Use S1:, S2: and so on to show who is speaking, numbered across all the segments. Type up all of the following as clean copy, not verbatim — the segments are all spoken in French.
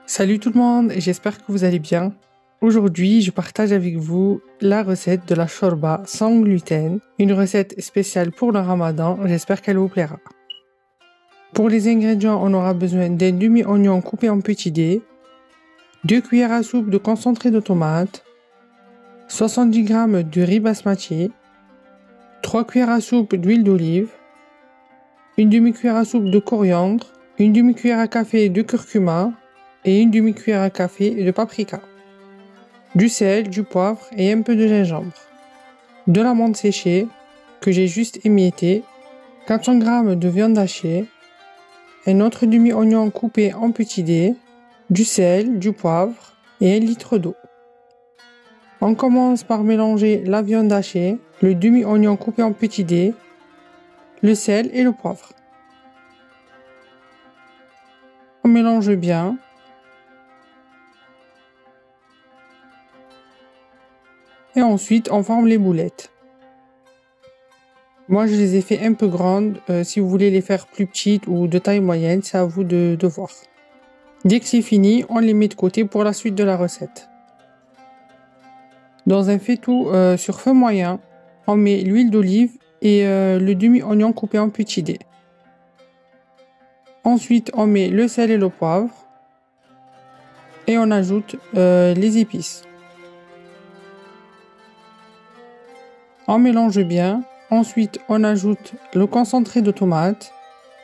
S1: Salut tout le monde, j'espère que vous allez bien. Aujourd'hui, je partage avec vous la recette de la shorba sans gluten, une recette spéciale pour le ramadan, j'espère qu'elle vous plaira. Pour les ingrédients, on aura besoin d'un demi-oignon coupé en petits dés, 2 cuillères à soupe de concentré de tomate, 70 g de riz basmati, 3 cuillères à soupe d'huile d'olive, une demi-cuillère à soupe de coriandre, une demi-cuillère à café de curcuma et une demi-cuillère à café de paprika, du sel, du poivre et un peu de gingembre, de la menthe séchée que j'ai juste émiettée, 400 g de viande hachée, un autre demi-oignon coupé en petits dés, du sel, du poivre et 1 litre d'eau. On commence par mélanger la viande hachée, le demi-oignon coupé en petits dés, le sel et le poivre. On mélange bien. Et ensuite, on forme les boulettes. Moi, je les ai fait un peu grandes. Si vous voulez les faire plus petites ou de taille moyenne, c'est à vous de voir. Dès que c'est fini, on les met de côté pour la suite de la recette. Dans un faitout sur feu moyen, on met l'huile d'olive et le demi-oignon coupé en petits dés. Ensuite, on met le sel et le poivre. Et on ajoute les épices. On mélange bien. Ensuite, on ajoute le concentré de tomate.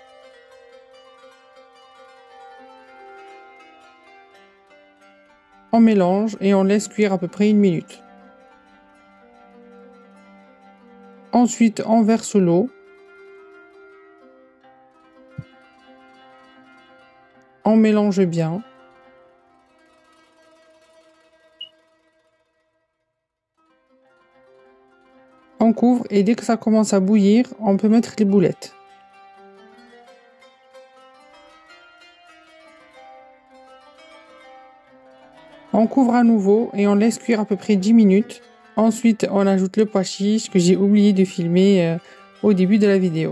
S1: On mélange et on laisse cuire à peu près 1 minute. Ensuite, on verse l'eau. On mélange bien. On couvre et dès que ça commence à bouillir, on peut mettre les boulettes. On couvre à nouveau et on laisse cuire à peu près 10 minutes. Ensuite, on ajoute le pois chiche que j'ai oublié de filmer au début de la vidéo.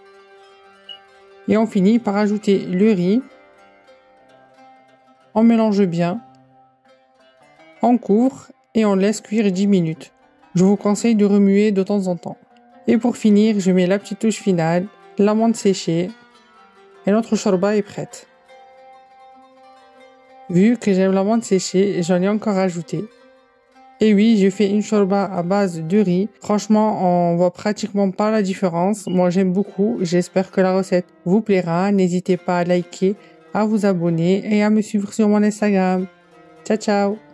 S1: Et on finit par ajouter le riz. On mélange bien. On couvre et on laisse cuire 10 minutes. Je vous conseille de remuer de temps en temps. Et pour finir, je mets la petite touche finale, la menthe séchée. Et notre shorba est prête. Vu que j'aime la menthe séchée, j'en ai encore ajouté. Et oui, je fais une shorba à base de riz. Franchement, on voit pratiquement pas la différence. Moi, j'aime beaucoup. J'espère que la recette vous plaira. N'hésitez pas à liker, à vous abonner et à me suivre sur mon Instagram. Ciao, ciao!